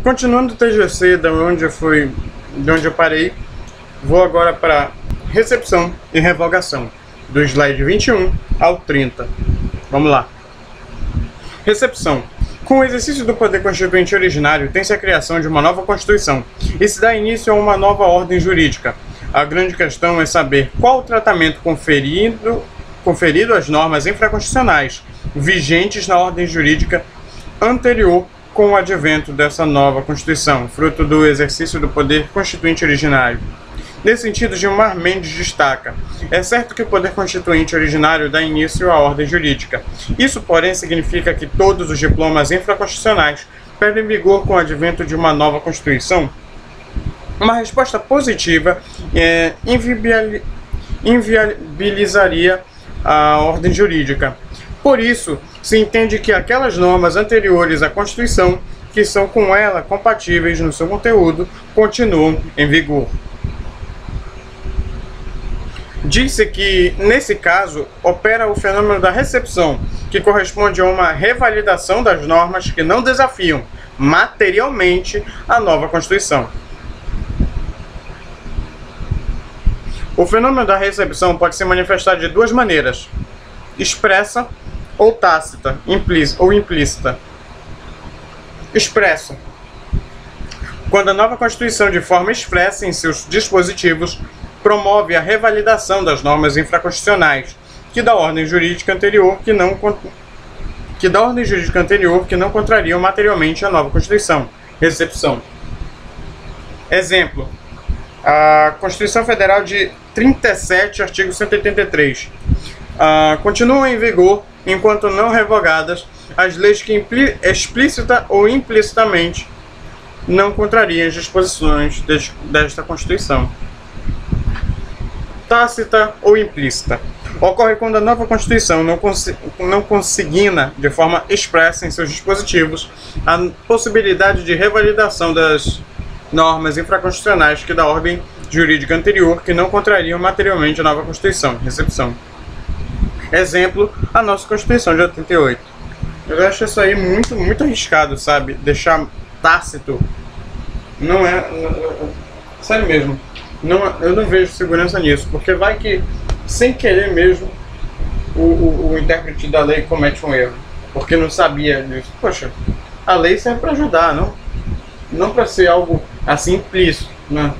Continuando o TGC de onde eu parei, vou agora para recepção e revogação, do slide 21 ao 30. Vamos lá. Recepção. Com o exercício do poder constituinte originário, tem-se a criação de uma nova Constituição e se dá início a uma nova ordem jurídica. A grande questão é saber qual o tratamento conferido às normas infraconstitucionais vigentes na ordem jurídica anterior com o advento dessa nova Constituição, fruto do exercício do poder constituinte originário. Nesse sentido, Gilmar Mendes destaca: é certo que o poder constituinte originário dá início à ordem jurídica. Isso, porém, significa que todos os diplomas infraconstitucionais perdem vigor com o advento de uma nova Constituição? Uma resposta positiva inviabilizaria a ordem jurídica. Por isso, se entende que aquelas normas anteriores à Constituição, que são com ela compatíveis no seu conteúdo, continuam em vigor. Diz-se que, nesse caso, opera o fenômeno da recepção, que corresponde a uma revalidação das normas que não desafiam materialmente a nova Constituição. O fenômeno da recepção pode se manifestar de duas maneiras: expressa ou tácita, ou implícita. Expressa: quando a nova Constituição, de forma expressa em seus dispositivos, promove a revalidação das normas infraconstitucionais que da ordem jurídica anterior que não contrariam materialmente a nova Constituição. Recepção. Exemplo: a Constituição Federal de 37, artigo 183. Continuam em vigor, enquanto não revogadas, as leis que explícita ou implicitamente não contrariem as disposições desta Constituição. Tácita ou implícita. Ocorre quando a nova Constituição não consigna de forma expressa em seus dispositivos a possibilidade de revalidação das normas infraconstitucionais que da ordem jurídica anterior que não contrariam materialmente a nova Constituição. Recepção. Exemplo, a nossa Constituição de 88. Eu acho isso aí muito arriscado, sabe? Deixar tácito. Não é... Sério mesmo. Eu não vejo segurança nisso, porque vai que, sem querer mesmo, o intérprete da lei comete um erro, porque não sabia disso. Poxa, a lei serve para ajudar, não para ser algo assim implícito, né?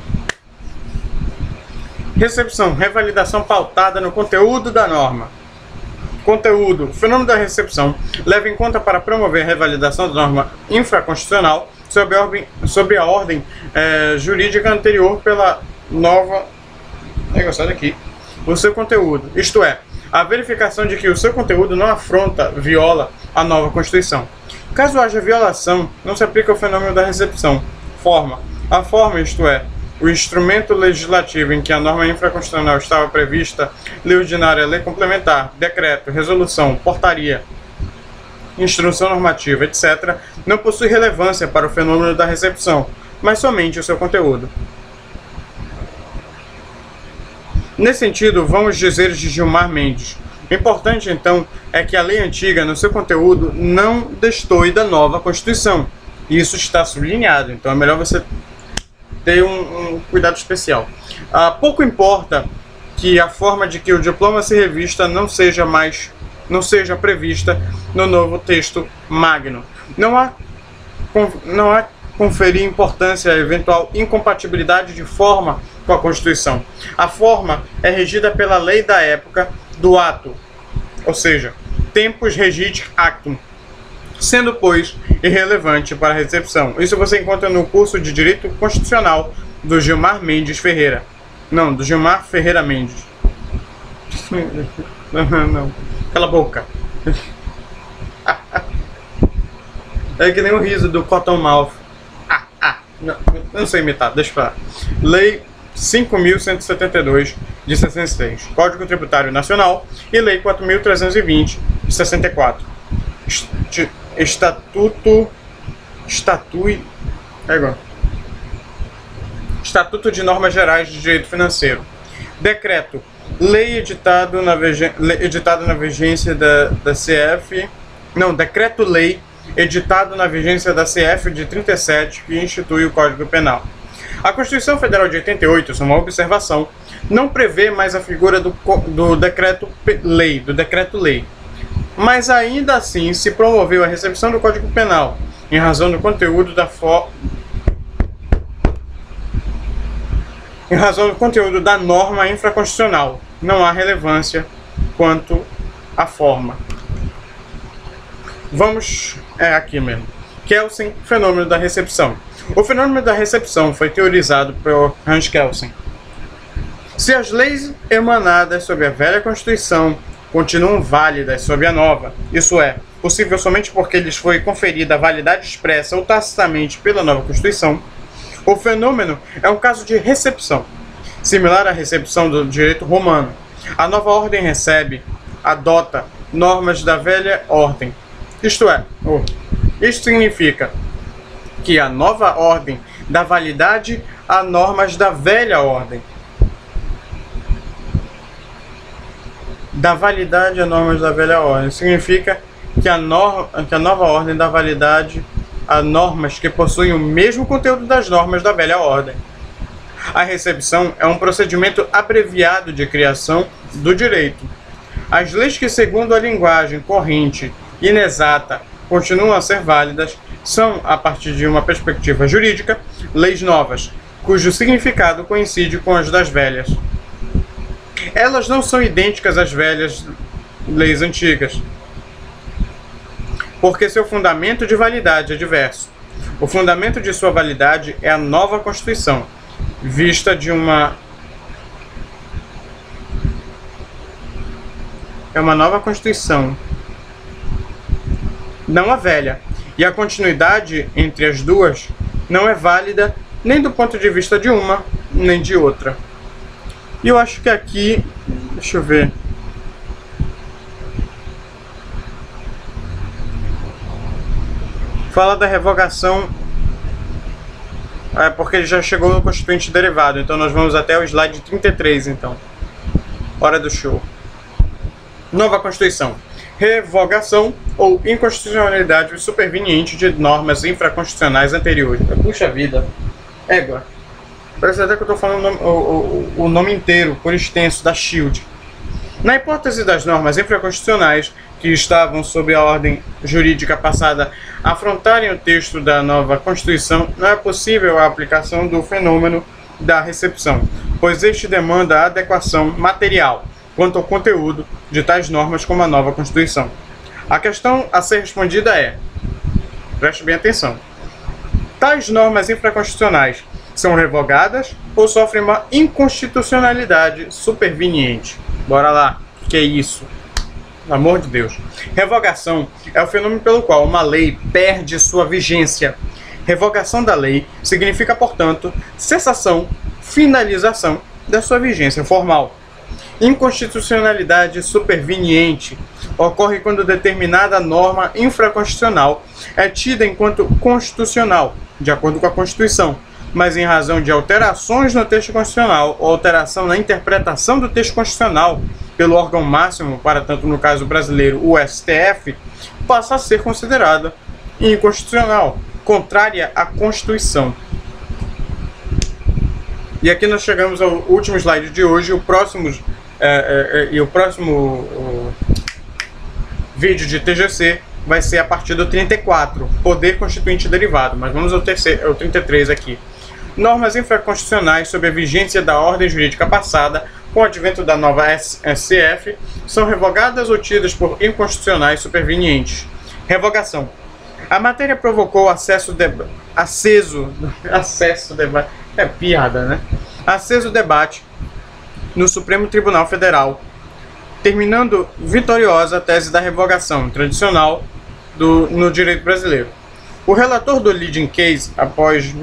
Recepção, revalidação pautada no conteúdo da norma. Conteúdo. O fenômeno da recepção leva em conta para promover a revalidação da norma infraconstitucional sobre a ordem jurídica anterior pela nova negociada aqui, o seu conteúdo, isto é, a verificação de que o seu conteúdo não viola a nova Constituição. Caso haja violação, não se aplica o fenômeno da recepção. Forma. A forma, isto é, o instrumento legislativo em que a norma infraconstitucional estava prevista, lei ordinária, lei complementar, decreto, resolução, portaria, instrução normativa, etc., não possui relevância para o fenômeno da recepção, mas somente o seu conteúdo. Nesse sentido, vamos dizer de Gilmar Mendes: o importante, então, é que a lei antiga, no seu conteúdo, não destoe da nova Constituição. Isso está sublinhado, então é melhor você ter um cuidado especial. Pouco importa que a forma de que o diploma se revista não seja prevista no novo texto magno. Não há conferir importância a eventual incompatibilidade de forma com a Constituição. A forma é regida pela lei da época do ato, ou seja, tempus regit actum, sendo, pois, irrelevante para a recepção. Isso você encontra no curso de Direito Constitucional do Gilmar Mendes Ferreira. Não, do Gilmar Ferreira Mendes. Não, cala a boca. É que nem o riso do Cottonmouth. Não sei imitar, deixa pra lá. Lei 5.172 de 66, Código Tributário Nacional, e Lei 4.320 de 64, Estatuto de Normas Gerais de Direito Financeiro. Decreto, lei editado na vigência da CF, não, Decreto-Lei editado na vigência da CF de 37, que institui o Código Penal. A Constituição Federal de 88, isso é uma observação, não prevê mais a figura do decreto-lei, mas ainda assim se promoveu a recepção do Código Penal, em razão do conteúdo da norma infraconstitucional. Não há relevância quanto à forma. Vamos aqui mesmo. Kelsen, fenômeno da recepção. O fenômeno da recepção foi teorizado por Hans Kelsen. Se as leis emanadas sob a velha Constituição continuam válidas sob a nova, isso é, possível somente porque lhes foi conferida a validade expressa ou tacitamente pela nova Constituição, o fenômeno é um caso de recepção, similar à recepção do direito romano. A nova ordem adota normas da velha ordem. Isto significa que a nova ordem dá validade a normas da velha ordem. Dá validade a normas da velha ordem. Significa que a nova ordem dá validade a normas que possuem o mesmo conteúdo das normas da velha ordem. A recepção é um procedimento abreviado de criação do direito. As leis que, segundo a linguagem corrente inexata, continuam a ser válidas são, a partir de uma perspectiva jurídica, leis novas, cujo significado coincide com as das velhas. Elas não são idênticas às velhas leis antigas, porque seu fundamento de validade é diverso. O fundamento de sua validade é a nova Constituição, vista de uma nova Constituição, não a velha, e a continuidade entre as duas não é válida nem do ponto de vista de uma, nem de outra. E eu acho que aqui, deixa eu ver, fala da revogação, porque ele já chegou no Constituinte Derivado, então nós vamos até o slide 33, então. Hora do show. Nova Constituição. Revogação ou inconstitucionalidade superveniente de normas infraconstitucionais anteriores. Puxa vida. Égua. Parece até que eu estou falando o nome inteiro, por extenso, da SHIELD. Na hipótese das normas infraconstitucionais que estavam sob a ordem jurídica passada afrontarem o texto da nova Constituição, não é possível a aplicação do fenômeno da recepção, pois este demanda adequação material quanto ao conteúdo de tais normas como a nova Constituição. A questão a ser respondida é, preste bem atenção, tais normas infraconstitucionais são revogadas ou sofrem uma inconstitucionalidade superveniente? Bora lá, o que é isso? Pelo amor de Deus. Revogação é o fenômeno pelo qual uma lei perde sua vigência. Revogação da lei significa, portanto, cessação, finalização da sua vigência formal. Inconstitucionalidade superveniente ocorre quando determinada norma infraconstitucional é tida enquanto constitucional, de acordo com a Constituição, mas em razão de alterações no texto constitucional ou alteração na interpretação do texto constitucional pelo órgão máximo, para tanto no caso brasileiro o STF, passa a ser considerada inconstitucional, contrária à Constituição. E aqui nós chegamos ao último slide de hoje. O próximo vídeo de TGC vai ser a partir do 34, Poder Constituinte Derivado, mas vamos ao 33 aqui. Normas infraconstitucionais sob a vigência da ordem jurídica passada, com o advento da nova SCF, são revogadas ou tidas por inconstitucionais supervenientes. Revogação. A matéria provocou aceso debate no Supremo Tribunal Federal, terminando vitoriosa a tese da revogação tradicional no direito brasileiro. O relator do leading case, após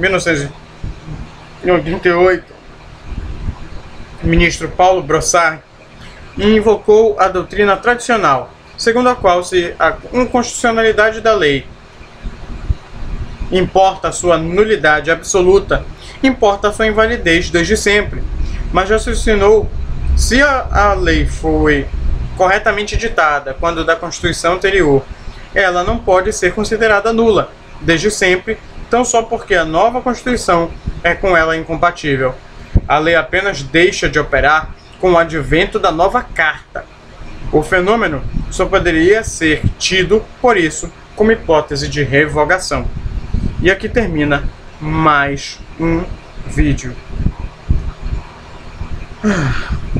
1988, ministro Paulo Brossard, invocou a doutrina tradicional, segundo a qual, se a inconstitucionalidade da lei importa a sua nulidade absoluta, importa a sua invalidez desde sempre, mas raciocinou se a lei foi corretamente ditada quando da Constituição anterior ela não pode ser considerada nula, desde sempre, tão só porque a nova Constituição é com ela incompatível. A lei apenas deixa de operar com o advento da nova Carta. O fenômeno só poderia ser tido, por isso, como hipótese de revogação. E aqui termina mais um vídeo.